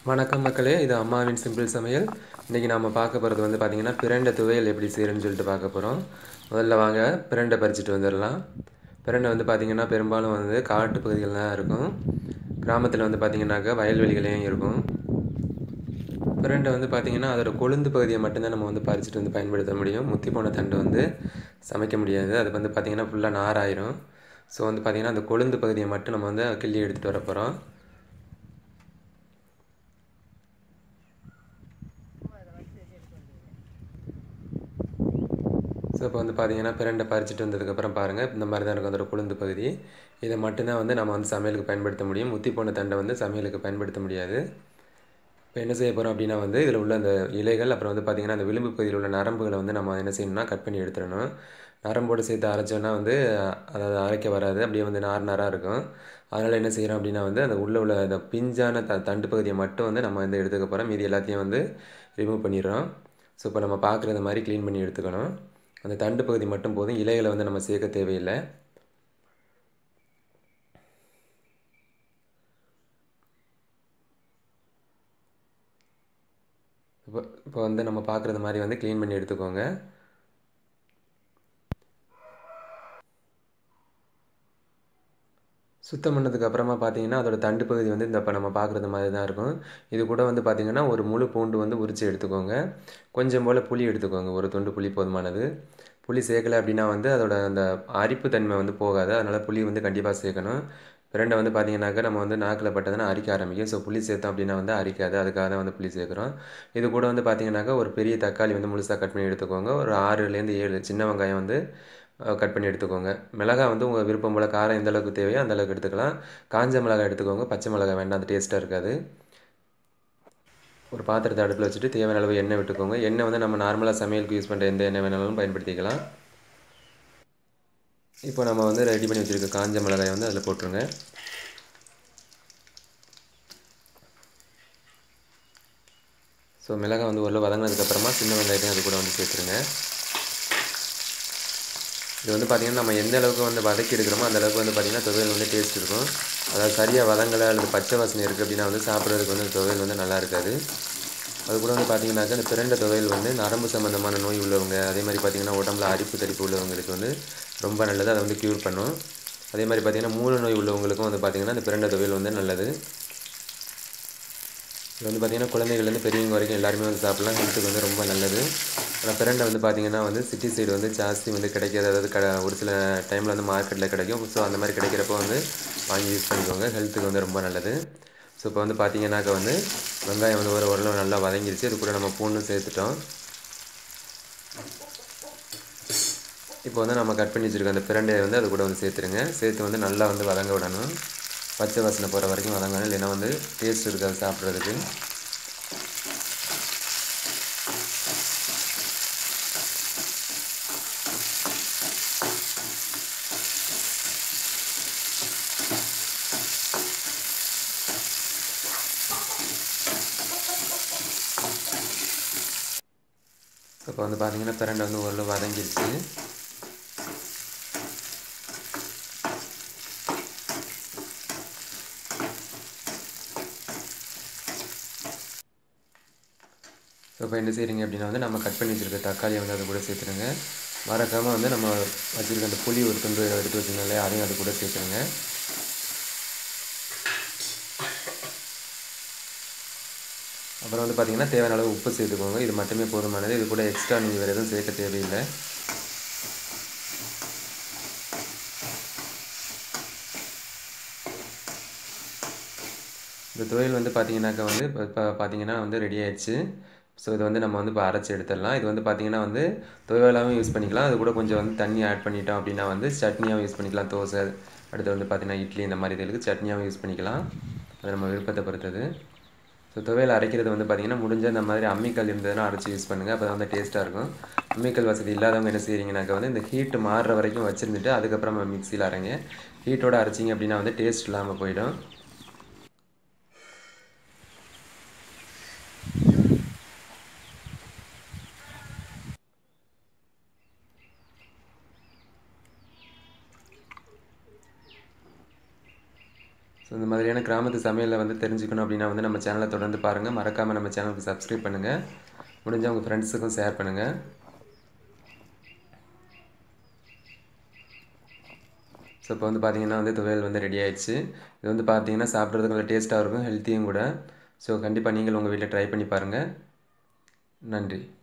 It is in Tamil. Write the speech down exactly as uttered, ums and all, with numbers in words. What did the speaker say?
வணக்கம் மக்களே, இது அம்மாவின் சிம்பிள் சமையல். இன்றைக்கி நாம் பார்க்க போகிறது வந்து பார்த்திங்கன்னா பிரண்டை துவையல் எப்படி செய்கிறேன்னு சொல்லிட்டு பார்க்க போகிறோம். முதல்ல வாங்க பிரண்டை பறிச்சுட்டு வந்துடலாம். பிரண்டை வந்து பார்த்திங்கன்னா பெரும்பாலும் வந்து காட்டு பகுதிகள் தான் இருக்கும். கிராமத்தில் வந்து பார்த்திங்கனாக்கா வயல்வெளிகளையும் இருக்கும். பிரண்டை வந்து பார்த்திங்கன்னா அதோட கொழுந்து பகுதியை மட்டும்தான் நம்ம வந்து பறிச்சுட்டு வந்து பயன்படுத்த முடியும். முத்தி போன தண்டு வந்து சமைக்க முடியாது. அது வந்து பார்த்திங்கன்னா ஃபுல்லாக நாராயிரும். ஸோ வந்து பார்த்திங்கன்னா அந்த கொழுந்து பகுதியை மட்டும் நம்ம வந்து கிள்ளி எடுத்துகிட்டு வர போகிறோம். ஸோ இப்போ வந்து பார்த்திங்கன்னா பிரண்டை பறிச்சுட்டு வந்ததுக்கப்புறம் பாருங்கள், இந்த மாதிரி தான் இருக்கும் அதோட கொழுந்து பகுதி. இதை மட்டும்தான் வந்து நம்ம வந்து சமையலுக்கு பயன்படுத்த முடியும். முத்தி போன தண்டை வந்து சமையலுக்கு பயன்படுத்த முடியாது. இப்போ என்ன செய்ய போகிறோம் அப்படின்னா வந்து இதில் உள்ள அந்த இலைகள், அப்புறம் வந்து பார்த்திங்கன்னா அந்த விளிம்பு பகுதியில் உள்ள நரம்புகளை வந்து நம்ம என்ன செய்யணும்னா கட் பண்ணி எடுத்துடணும். நரம்போடு சேர்த்து அரைச்சோன்னா வந்து அதாவது அரைக்க வராது, அப்படியே வந்து நார் நாராக இருக்கும். அதனால் என்ன செய்கிறோம் அப்படின்னா வந்து அந்த உள்ளே உள்ள அந்த பிஞ்சான த தண்டு பகுதியை மட்டும் வந்து நம்ம வந்து எடுத்துக்க போகிறோம். மீதி எல்லாத்தையும் வந்து ரிமூவ் பண்ணிடுறோம். ஸோ இப்போ நம்ம பார்க்குறது மாதிரி க்ளீன் பண்ணி எடுத்துக்கணும். அந்த தண்டு பகுதி மட்டும் போதும், இலைகளை வந்து நம்ம சேர்க்க தேவையில்லை. இப்போ இப்போ வந்து நம்ம பார்க்குறது மாதிரி வந்து க்ளீன் பண்ணி எடுத்துக்கோங்க. சுத்தம் பண்ணதுக்கு அப்புறமா பார்த்தீங்கன்னா அதோட தண்டு பகுதி வந்து இந்த இப்போ நம்ம பார்க்குறது மாதிரி தான் இருக்கும். இது கூட வந்து பார்த்திங்கன்னா ஒரு முழு பூண்டு வந்து உரித்து எடுத்துக்கோங்க. கொஞ்சம் போல் புளி எடுத்துக்கோங்க, ஒரு துண்டு புளி போதுமானது. புளி சேர்க்கலை அப்படின்னா வந்து அதோட அந்த அரிப்பு தன்மை வந்து போகாது. அதனால் புளி வந்து கண்டிப்பாக சேர்க்கணும். பிரண்டை வந்து பார்த்திங்கனாக்கா நம்ம வந்து நாக்கில் பட்டதுன்னா அரிக்க ஆரம்பிக்கும். ஸோ புளி சேர்த்தோம் அப்படின்னா வந்து அரிக்காது, அதுக்காக தான் வந்து புளி சேர்க்குறோம். இது கூட வந்து பார்த்திங்கனாக்கா ஒரு பெரிய தக்காளி வந்து முழுசாக கட் பண்ணி எடுத்துக்கோங்க. ஒரு ஆறுலேருந்து ஏழு சின்ன வெங்காயம் வந்து கட் பண்ணி எடுத்துக்கோங்க. மிளகாய் வந்து உங்கள் விருப்பம் போல் காரம் எந்த அளவுக்கு தேவையோ அந்த அளவுக்கு எடுத்துக்கலாம். காஞ்ச மிளகாய் எடுத்துக்கோங்க, பச்சை மிளகாய் வேண்டாம், அது டேஸ்ட்டாக இருக்காது. ஒரு பாத்திரத்தை அடுப்பில் வச்சுட்டு தேவையான அளவு எண்ணெய் விட்டுக்கோங்க. எண்ணெய் வந்து நம்ம நார்மலாக சமையலுக்கு யூஸ் பண்ணுற எந்த எண்ணெய் வேணாலும் பயன்படுத்திக்கலாம். இப்போ நம்ம வந்து ரெடி பண்ணி வச்சுருக்க காஞ்ச மிளகாயை வந்து அதில் போட்டுருங்க. ஸோ மிளகாய் வந்து ஓரளவு வதங்கினதுக்கப்புறமா சின்ன வெங்காயத்தையும் அது கூட வந்து சேர்த்துருங்க. இது வந்து பார்த்திங்கன்னா நம்ம எந்த அளவுக்கு வந்து வதக்கி எடுக்கிறோமோ அந்த அளவுக்கு வந்து பார்த்திங்கன்னா துவையல் வந்து டேஸ்ட் இருக்கும். அதாவது சரியாக வதங்கலை அல்லது பச்சை வாசனை இருக்குது அப்படின்னா வந்து சாப்பிட்றதுக்கு வந்து துவையல் வந்து நல்லா இருக்காது. அது கூட வந்து பார்த்திங்கனாக்கா இந்த பிரண்டை துவையல் வந்து நரம்பு சம்மந்தமான நோய் உள்ளவங்க, அதே மாதிரி பார்த்திங்கன்னா உடம்புல அரிப்பு தரிப்பு உள்ளவங்களுக்கு வந்து ரொம்ப நல்லது. அதை வந்து க்யூர் பண்ணும். அதே மாதிரி பார்த்திங்கன்னா மூல நோய் உள்ளவங்களுக்கும் வந்து பார்த்திங்கன்னா இந்த பிரண்டை துவையல் வந்து நல்லது. இது வந்து பார்த்திங்கன்னா குழந்தைகள்லேருந்து பெரியவங்க வரைக்கும் எல்லாருமே வந்து சாப்பிட்லாம். ஹெல்த்துக்கு வந்து ரொம்ப நல்லது. ஆனால் பிரண்டை வந்து பார்த்திங்கன்னா வந்து சிட்டி சைடு வந்து ஜாஸ்தி வந்து கிடைக்காது. அதாவது க ஒரு சில டைமில் வந்து மார்க்கெட்டில் கிடைக்கும். ஸோ அந்த மாதிரி கிடைக்கிறப்போ வந்து வாங்கி யூஸ் பண்ணிக்கோங்க, ஹெல்த்துக்கு வந்து ரொம்ப நல்லது. ஸோ இப்போ வந்து பார்த்திங்கனாக்கா வந்து வெங்காயம் வந்து ஒரு ஓரளவு நல்லா வதங்கிடுச்சு. அது கூட நம்ம பூண்டும் சேர்த்துட்டோம். இப்போ வந்து நம்ம கட் பண்ணி வச்சுருக்க அந்த பிரண்டையை வந்து அது கூட வந்து சேர்த்துருங்க. சேர்த்து வந்து நல்லா வந்து வதங்க விடணும். பச்சை வாசனை போகிற வரைக்கும் வதங்கணும், இல்லைன்னா வந்து டேஸ்ட் இருக்காது சாப்பிட்றதுக்கு. இப்போ வந்து பார்த்திங்கன்னா பிரண்டை வந்து ஓரளவு வதங்கிடுச்சு. ஸோ இப்போ என்ன செய்கிறீங்க அப்படின்னா வந்து நம்ம கட் பண்ணி வச்சுருக்க தக்காளியை வந்து அது கூட சேர்த்துருங்க. மறக்காமல் வந்து நம்ம வச்சுருக்க அந்த புளி ஒரு துண்டு எடுத்து வச்சுருந்தாலே அதையும் அது கூட சேர்த்துருங்க. அப்புறம் வந்து பார்த்திங்கன்னா தேவையான அளவு உப்பு சேர்த்துக்கோங்க. இது மட்டுமே போதுமானது. இது கூட எக்ஸ்ட்ரா நீங்கள் வேறு எதுவும் சேர்க்க தேவையில்லை. இந்த துவையல் வந்து பார்த்திங்கனாக்கா வந்து இப்போ இப்போ பார்த்திங்கன்னா வந்து ரெடி ஆகிடுச்சு. ஸோ இது வந்து நம்ம வந்து இப்போ அரைச்சி எடுத்துடலாம். இது வந்து பார்த்திங்கன்னா வந்து துவையலாகவும் யூஸ் பண்ணிக்கலாம். அது கூட கொஞ்சம் வந்து தண்ணி ஆட் பண்ணிட்டோம் அப்படின்னா வந்து சட்னியாகவும் யூஸ் பண்ணிக்கலாம். தோசை, அடுத்து வந்து பார்த்திங்கன்னா இட்லி, இந்த மாதிரி இதுக்கு சட்னியாகவும் யூஸ் பண்ணிக்கலாம். அது நம்ம விருப்பத்தை பொறுத்தது. ஸோ துவையல் அரைக்கிறது வந்து பார்த்திங்கன்னா முடிஞ்ச இந்த மாதிரி அம்மிக்கல் இருந்ததுன்னா அரைச்சி யூஸ் பண்ணுங்கள். அப்போ தான் வந்து டேஸ்ட்டாக இருக்கும். அம்மிக்கல் வசதி இல்லாதவங்க என்ன செய்கிறீங்கனாக்கா வந்து இந்த ஹீட்டு மாறுற வரைக்கும் வச்சுருந்துட்டு அதுக்கப்புறம் மிக்சியில் அரைங்க. ஹீட்டோடு அரைச்சிங்க அப்படின்னா வந்து டேஸ்ட் இல்லாமல் போயிடும். ஸோ இந்த மாதிரியான கிராமத்து சமையலை வந்து தெரிஞ்சுக்கணும் அப்படின்னா வந்து நம்ம சேனலை தொடர்ந்து பாருங்கள். மறக்காமல் நம்ம சேனலுக்கு சப்ஸ்கிரைப் பண்ணுங்கள். முடிஞ்சால் உங்கள் ஃப்ரெண்ட்ஸுக்கும் ஷேர் பண்ணுங்கள். ஸோ இப்போ வந்து பார்த்திங்கன்னா வந்து துவையல் வந்து ரெடி ஆயிடுச்சு. இது வந்து பார்த்திங்கன்னா சாப்பிட்றதுக்கு கொஞ்சம் டேஸ்ட்டாக இருக்கும், ஹெல்த்தியும் கூட. ஸோ கண்டிப்பாக நீங்கள் உங்கள் வீட்டில் ட்ரை பண்ணி பாருங்கள். நன்றி.